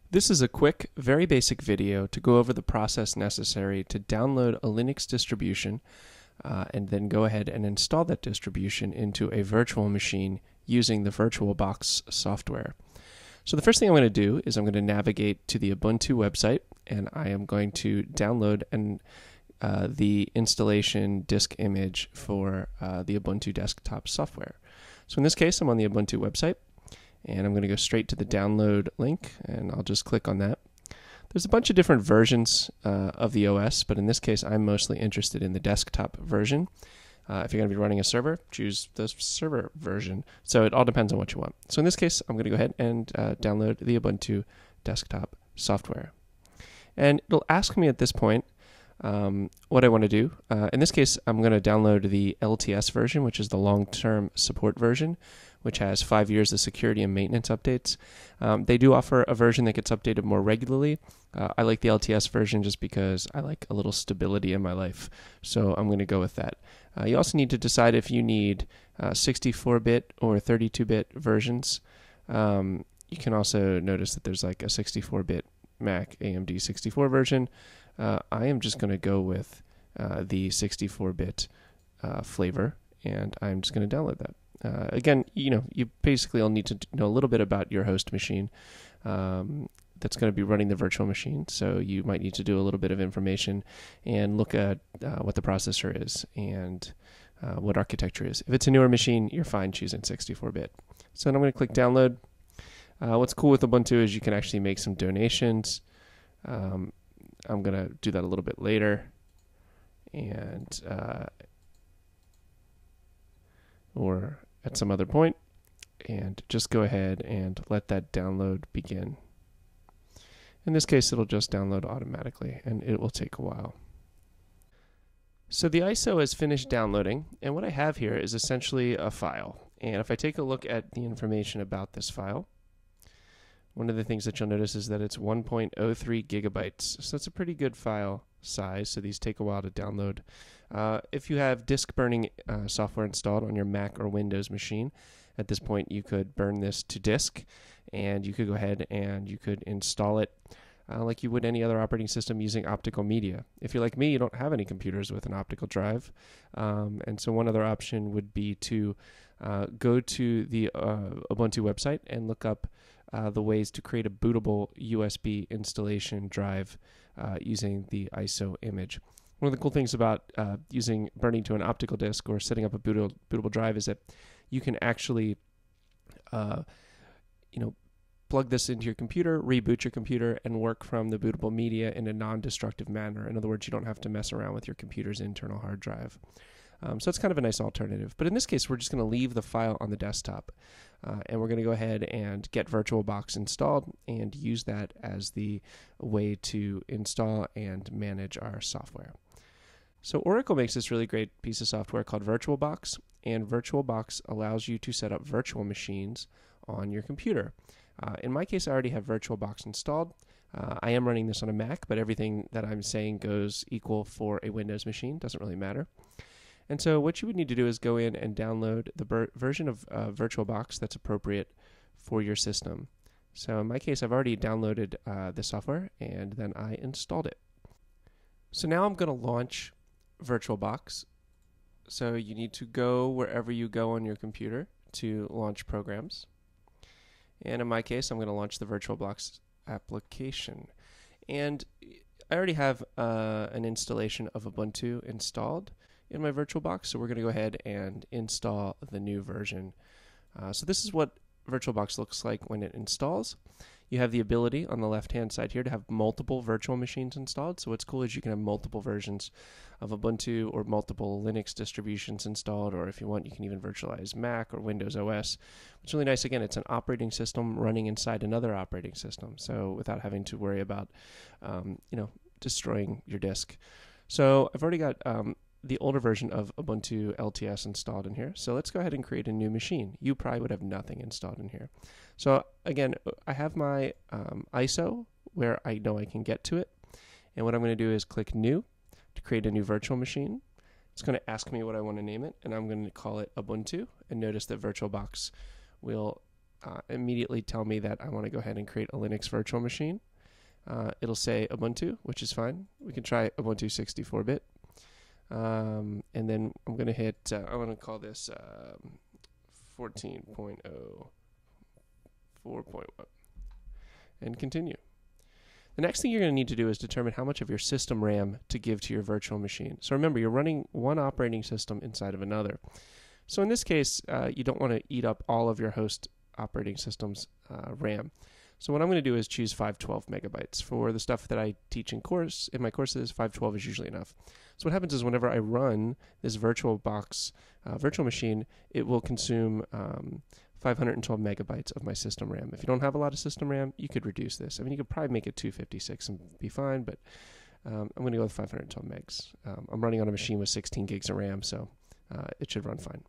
This is a quick, very basic video to go over the process necessary to download a Linux distribution and then go ahead and install that distribution into a virtual machine using the VirtualBox software. So the first thing I'm going to do is I'm going to navigate to the Ubuntu website, and I am going to download the installation disk image for the Ubuntu desktop software. So in this case, I'm on the Ubuntu website, and I'm going to go straight to the download link, and I'll just click on that. There's a bunch of different versions of the OS, but in this case, I'm mostly interested in the desktop version. If you're going to be running a server, choose the server version. So it all depends on what you want. So in this case, I'm going to go ahead and download the Ubuntu desktop software. And it'll ask me at this point what I want to do. In this case, I'm going to download the LTS version, which is the long-term support version, which has 5 years of security and maintenance updates. They do offer a version that gets updated more regularly. I like the LTS version just because I like a little stability in my life. So I'm going to go with that. You also need to decide if you need 64-bit or 32-bit versions. You can also notice that there's like a 64-bit Mac AMD 64 version. I am just going to go with the 64-bit flavor, and I'm just going to download that. Again, you basically all need to know a little bit about your host machine that's going to be running the virtual machine. So you might need to do a little bit of information and look at what the processor is and what architecture is. If it's a newer machine, you're fine choosing 64-bit. So I'm going to click download. What's cool with Ubuntu is you can actually make some donations. I'm going to do that a little bit later, and or at some other point, and just go ahead and let that download begin. In this case, it'll just download automatically, and it will take a while. So the ISO has finished downloading, and what I have here is essentially a file. And if I take a look at the information about this file, one of the things that you'll notice is that it's 1.03 gigabytes. So it's a pretty good file size, so these take a while to download. If you have disk burning software installed on your Mac or Windows machine, at this point you could burn this to disk, and you could go ahead and you could install it like you would any other operating system using optical media. If you're like me, you don't have any computers with an optical drive, and so one other option would be to go to the Ubuntu website and look up the ways to create a bootable USB installation drive using the ISO image. One of the cool things about using burning to an optical disk or setting up a bootable drive is that you can actually plug this into your computer, reboot your computer, and work from the bootable media in a non-destructive manner. In other words, you don't have to mess around with your computer's internal hard drive. So it's kind of a nice alternative. But in this case, we're just going to leave the file on the desktop. And we're going to go ahead and get VirtualBox installed and use that as the way to install and manage our software. So Oracle makes this really great piece of software called VirtualBox, and VirtualBox allows you to set up virtual machines on your computer. In my case, I already have VirtualBox installed. I am running this on a Mac, but everything that I'm saying goes equal for a Windows machine. Doesn't really matter. And so what you would need to do is go in and download the version of VirtualBox that's appropriate for your system. So in my case, I've already downloaded the software, and then I installed it. So now I'm going to launch VirtualBox. So you need to go wherever you go on your computer to launch programs. And in my case, I'm going to launch the VirtualBox application. And I already have an installation of Ubuntu installed in my VirtualBox, so we're going to go ahead and install the new version. So this is what VirtualBox looks like when it installs. You have the ability on the left-hand side here to have multiple virtual machines installed. So what's cool is you can have multiple versions of Ubuntu or multiple Linux distributions installed, or if you want, you can even virtualize Mac or Windows OS. It's really nice. Again, it's an operating system running inside another operating system, so without having to worry about destroying your disk. So I've already got the older version of Ubuntu LTS installed in here. So let's go ahead and create a new machine. You probably would have nothing installed in here. So again, I have my ISO where I know I can get to it. And what I'm going to do is click New to create a new virtual machine. It's going to ask me what I want to name it, and I'm going to call it Ubuntu. And notice that VirtualBox will immediately tell me that I want to go ahead and create a Linux virtual machine. It'll say Ubuntu, which is fine. We can try Ubuntu 64-bit. And then I'm going to hit, I want to call this 14.0 4.1 and continue. The next thing you're going to need to do is determine how much of your system RAM to give to your virtual machine. So remember, you're running one operating system inside of another. So in this case, you don't want to eat up all of your host operating system's RAM. So what I'm going to do is choose 512 megabytes. For the stuff that I teach in my courses, 512 is usually enough. So what happens is whenever I run this VirtualBox virtual machine, it will consume 512 megabytes of my system RAM. If you don't have a lot of system RAM, you could reduce this. I mean, you could probably make it 256 and be fine, but I'm going to go with 512 megs. I'm running on a machine with 16 gigs of RAM, so it should run fine.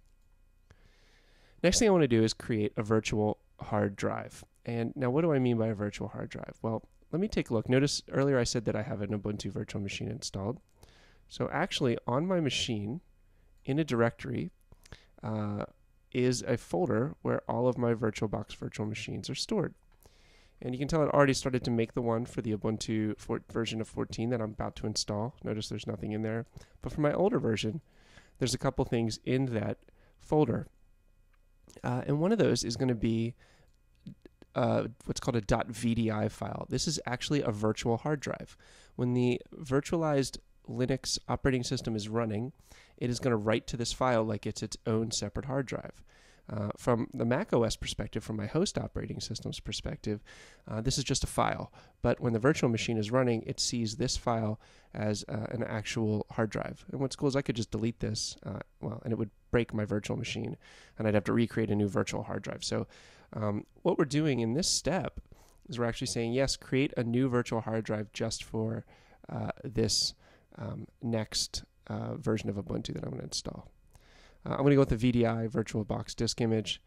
Next thing I want to do is create a virtual hard drive. And now what do I mean by a virtual hard drive? Well, let me take a look. Notice earlier I said that I have an Ubuntu virtual machine installed. So actually on my machine, in a directory, is a folder where all of my VirtualBox virtual machines are stored. And you can tell it already started to make the one for the Ubuntu version of 14 that I'm about to install. Notice there's nothing in there. But for my older version, there's a couple things in that folder. And one of those is going to be what's called a .vdi file. This is actually a virtual hard drive. When the virtualized Linux operating system is running, it is going to write to this file like it's its own separate hard drive. From the Mac OS perspective, from my host operating system's perspective, this is just a file. But when the virtual machine is running, it sees this file as an actual hard drive. And what's cool is I could just delete this, and it would break my virtual machine, and I'd have to recreate a new virtual hard drive. So what we're doing in this step is we're actually saying, yes, create a new virtual hard drive just for this next version of Ubuntu that I'm going to install. I'm going to go with the VDI VirtualBox disk image.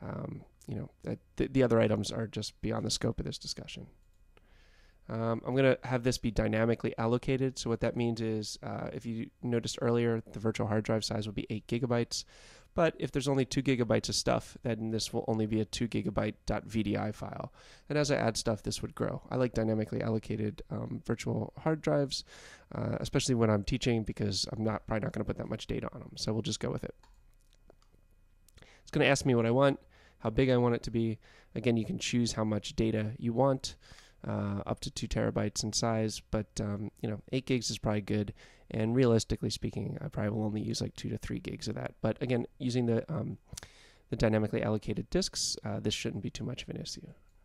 The other items are just beyond the scope of this discussion. I'm going to have this be dynamically allocated. So what that means is, if you noticed earlier, the virtual hard drive size will be 8 gigabytes. But if there's only 2 gigabytes of stuff, then this will only be a 2 gigabyte .vdi file. And as I add stuff, this would grow. I like dynamically allocated virtual hard drives, especially when I'm teaching, because I'm probably not going to put that much data on them. So we'll just go with it. It's going to ask me what I want, how big I want it to be. Again, you can choose how much data you want. Up to 2 terabytes in size, but 8 gigs is probably good, and realistically speaking, I probably will only use like 2 to 3 gigs of that. But again, using the dynamically allocated disks, this shouldn't be too much of an issue.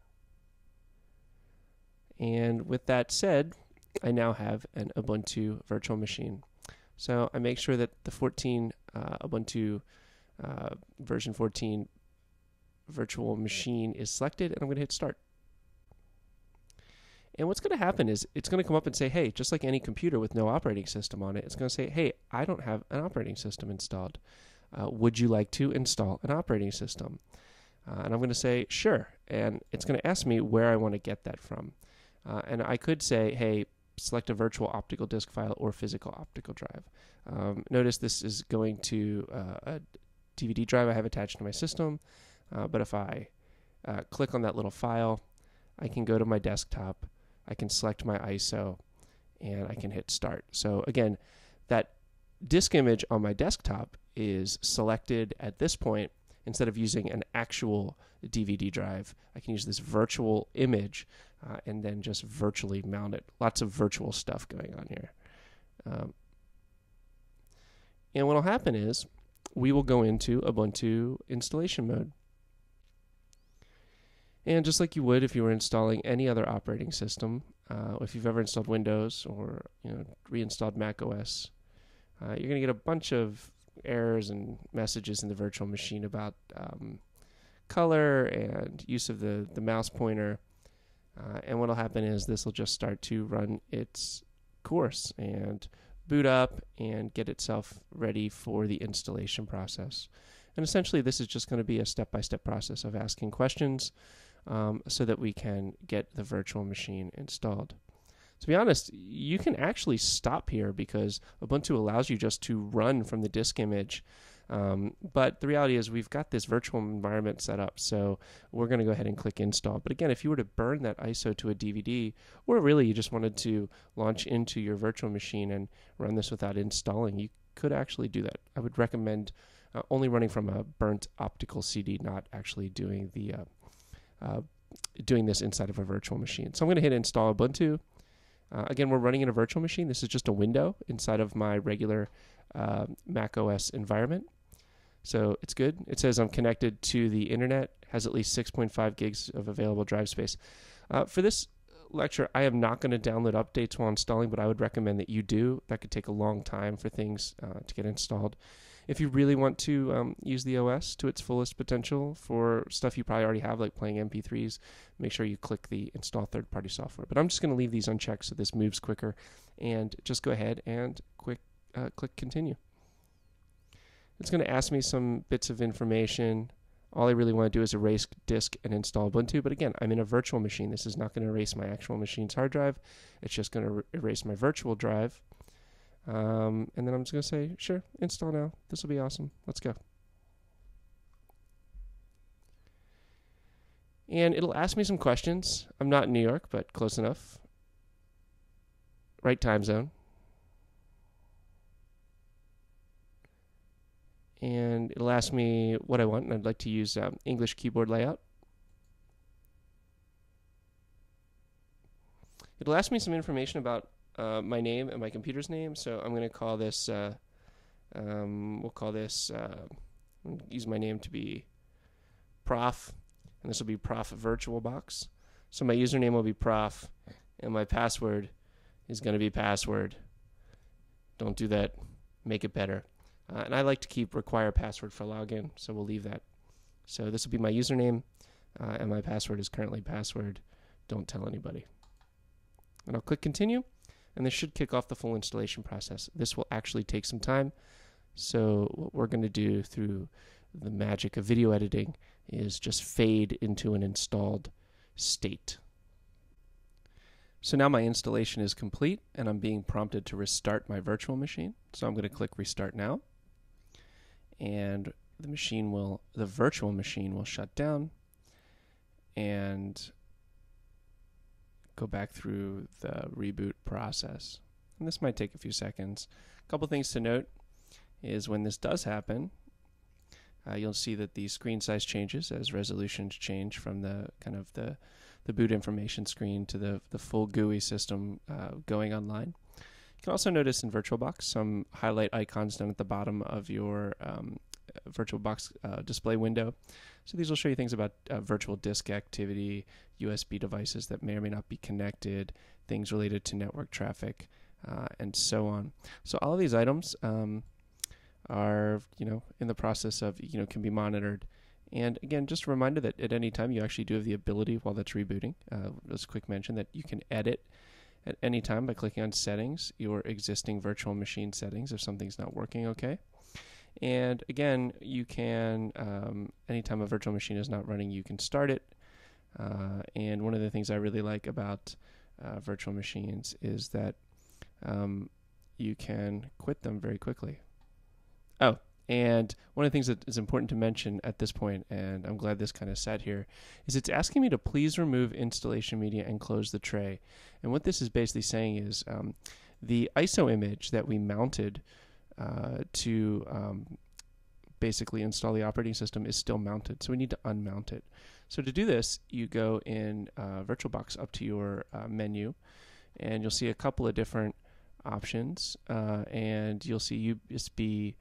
And with that said, I now have an Ubuntu virtual machine. So I make sure that the Ubuntu version 14 virtual machine is selected, and I'm going to hit start. And what's going to happen is it's going to come up and say, hey, just like any computer with no operating system on it, it's going to say, hey, I don't have an operating system installed. Would you like to install an operating system? And I'm going to say, sure. And it's going to ask me where I want to get that from. And I could say, hey, select a virtual optical disk file or physical optical drive. Notice this is going to a DVD drive I have attached to my system. But if I click on that little file, I can go to my desktop. I can select my ISO, and I can hit start. So again, that disk image on my desktop is selected at this point. Instead of using an actual DVD drive, I can use this virtual image and then just virtually mount it. Lots of virtual stuff going on here. And what will happen is we will go into Ubuntu installation mode. And just like you would if you were installing any other operating system, if you've ever installed Windows or reinstalled Mac OS, you're going to get a bunch of errors and messages in the virtual machine about color and use of the mouse pointer. And what will happen is this will just start to run its course and boot up and get itself ready for the installation process. And essentially this is just going to be a step-by-step process of asking questions so that we can get the virtual machine installed. To be honest, you can actually stop here because Ubuntu allows you just to run from the disk image But the reality is we've got this virtual environment set up, so we're going to go ahead and click install. But again, if you were to burn that ISO to a DVD, or really you just wanted to launch into your virtual machine and run this without installing, you could actually do that. I would recommend only running from a burnt optical CD, not actually doing the doing this inside of a virtual machine. So I'm going to hit install Ubuntu. Again, we're running in a virtual machine. This is just a window inside of my regular Mac OS environment. So it's good. It says I'm connected to the internet, has at least 6.5 gigs of available drive space. For this lecture, I am not going to download updates while installing, but I would recommend that you do. That could take a long time for things to get installed. If you really want to use the OS to its fullest potential for stuff you probably already have, like playing MP3s, make sure you click the install third-party software. But I'm just going to leave these unchecked so this moves quicker, and just go ahead and click continue. It's going to ask me some bits of information. All I really want to do is erase disk and install Ubuntu. But again, I'm in a virtual machine. This is not going to erase my actual machine's hard drive. It's just going to erase my virtual drive. And then I'm just going to say, sure, install now. This will be awesome. Let's go. And it'll ask me some questions. I'm not in New York, but close enough. Right time zone. And it'll ask me what I want, and I'd like to use English keyboard layout. It'll ask me some information about my name and my computer's name, so I'm going to call this, we'll call this, use my name to be Prof, and this will be Prof VirtualBox. So my username will be Prof, and my password is going to be password. Don't do that. Make it better. And I like to keep require password for login, so we'll leave that. So this will be my username, and my password is currently password. Don't tell anybody. And I'll click continue, and this should kick off the full installation process. This will actually take some time, so what we're going to do through the magic of video editing is just fade into an installed state. So now my installation is complete, and I'm being prompted to restart my virtual machine. So I'm going to click restart now, and the virtual machine will shut down and go back through the reboot process. And this might take a few seconds. A couple things to note is when this does happen, you'll see that the screen size changes as resolutions change from the boot information screen to the full GUI system going online. You can also notice in VirtualBox some highlight icons down at the bottom of your VirtualBox display window. So these will show you things about virtual disk activity, USB devices that may or may not be connected, things related to network traffic, and so on. So all of these items are in the process of can be monitored. And again, just a reminder that at any time you actually do have the ability while that's rebooting, just a quick mention that you can edit at any time by clicking on settings, your existing virtual machine settings if something's not working okay. And again, you can, anytime a virtual machine is not running, you can start it. And one of the things I really like about virtual machines is that you can quit them very quickly. Oh, and one of the things that is important to mention at this point, and I'm glad this kind of sat here, is it's asking me to please remove installation media and close the tray. And what this is basically saying is the ISO image that we mounted to basically install the operating system is still mounted, so we need to unmount it. So to do this, you go in VirtualBox up to your menu, and you'll see a couple of different options, and you'll see USB,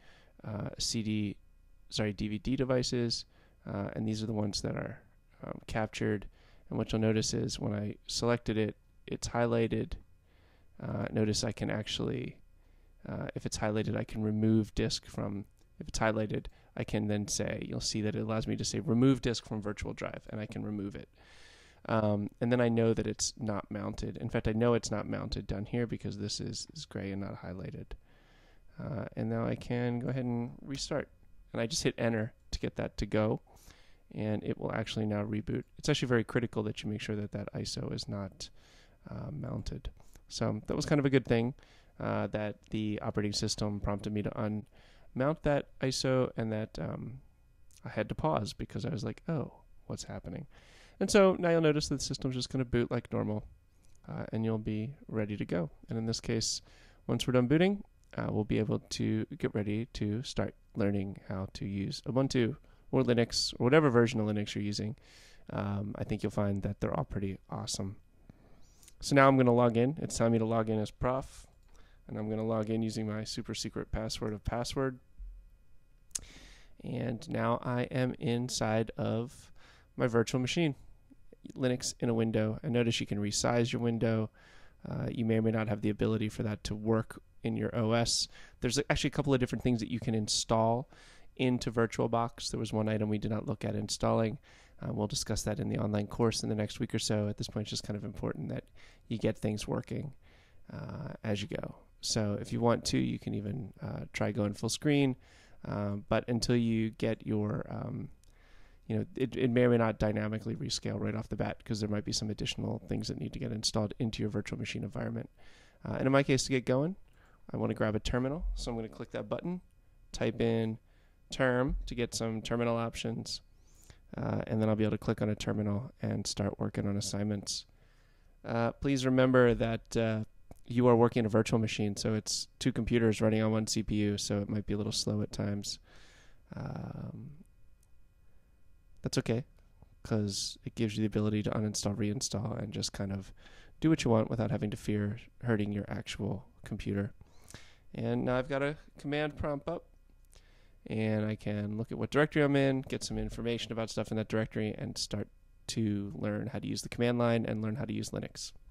DVD devices, and these are the ones that are captured. And what you'll notice is when I selected it, it's highlighted. Notice I can actually, if it's highlighted, I can remove disk from. If it's highlighted, I can then say, you'll see that it allows me to say remove disk from virtual drive, and I can remove it. And then I know that it's not mounted. In fact, I know it's not mounted down here because this is gray and not highlighted. And now I can go ahead and restart. And I just hit enter to get that to go, and it will actually now reboot. It's actually very critical that you make sure that that ISO is not mounted. So that was kind of a good thing that the operating system prompted me to mount that ISO, and that I had to pause because I was like, oh, what's happening? And so now you'll notice that the system's just going to boot like normal, and you'll be ready to go. And in this case, once we're done booting, we'll be able to get ready to start learning how to use Ubuntu or Linux or whatever version of Linux you're using. I think you'll find that they're all pretty awesome. So now I'm going to log in. It's telling me to log in as prof, and I'm going to log in using my super secret password of password. And now I am inside of my virtual machine, Linux in a window. And notice you can resize your window. You may or may not have the ability for that to work in your OS. There's actually a couple of different things that you can install into VirtualBox. There was one item we did not look at installing. We'll discuss that in the online course in the next week or so. At this point, it's just kind of important that you get things working as you go. So if you want to, you can even try going full screen. But until you get your, it may or may not dynamically rescale right off the bat because there might be some additional things that need to get installed into your virtual machine environment. And in my case, to get going, I want to grab a terminal. So I'm going to click that button, type in term to get some terminal options, and then I'll be able to click on a terminal and start working on assignments. Please remember that you are working in a virtual machine, so it's two computers running on one CPU, so it might be a little slow at times. That's okay, because it gives you the ability to uninstall, reinstall, and just kind of do what you want without having to fear hurting your actual computer. And now I've got a command prompt up, and I can look at what directory I'm in, get some information about stuff in that directory, and start to learn how to use the command line and learn how to use Linux.